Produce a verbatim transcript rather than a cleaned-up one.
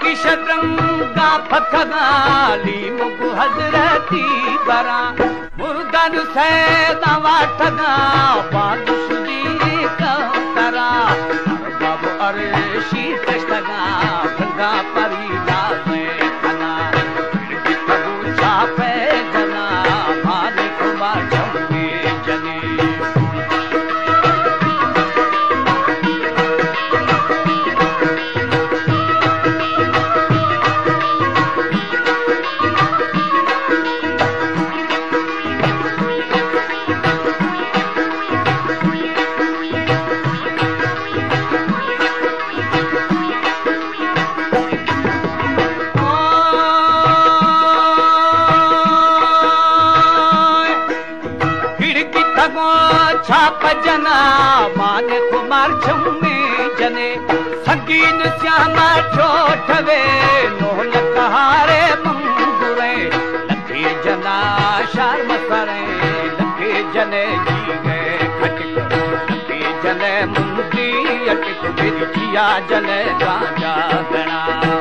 शतरंगा फखगाली मुगु हजरती बरा मुर्दन सैदा वाठगा बादु सुदी कतरा बाबू अरशी तश्तगा गंगा परी लाजे खना बितबू छापे जना मालिक बाचमे जने छाप जना माने कुमार छुमे जने संगीन श्यामा छोटवे नोल कहारे मंगुरे लखे जना शर्म करे लखे जने जी गए खटक लखे जने मुंदी अटक बिरजिया जने गांजा गणा